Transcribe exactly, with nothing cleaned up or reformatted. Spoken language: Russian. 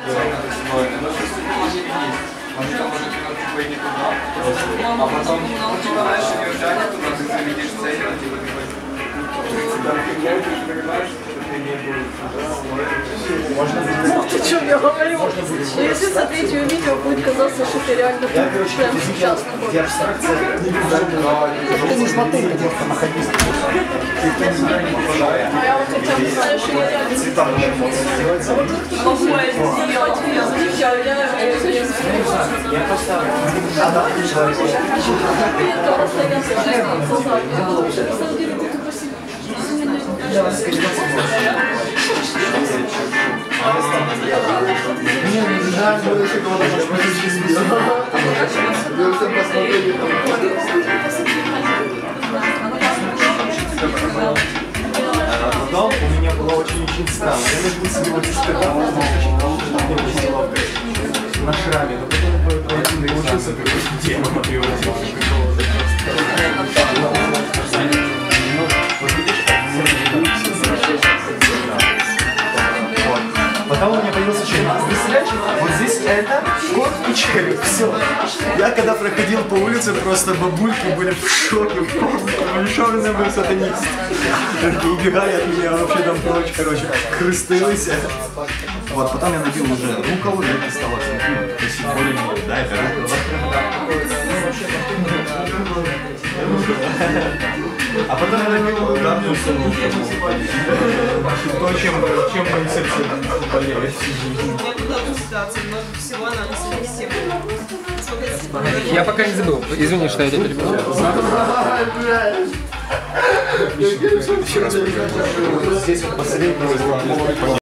Может, там может немножко пойти туда, а потом, ну, типа, раньше не уезжали туда, ты заведешь цель, а типа ты хочешь. Ну ты что, я говорю, если смотреть ее видео, будет казаться, что ты реально прям сейчас находишься. Ты не смотри, где просто находись. А я вот хотя бы знаю, что я реально могу сделать, я защищаю, я поставлю. Мне не знаю, что это кого-то посмотреть сделал. Я все посмотрели. А потом у меня было очень-очень странно. Я даже себе вот испытал, очень неловко на шраме, но потом по получился какой-то демон превратился в какого-то Потом у меня появился череп. Представляешь, вот здесь это кот и череп. Все. Я когда проходил по улице, просто бабульки были в шоке. Что вы забыли, сатанист? Только убегали от меня вообще там прочь, короче, крестились. Вот, потом я набил уже рукаву, и это стало красиво. Более-менее, да, это а потом я набил ударную сумму. То, чем, чем мои сердце болеют. Я пока не забыл. Извини, что я это перебил. Еще раз. Здесь вот последний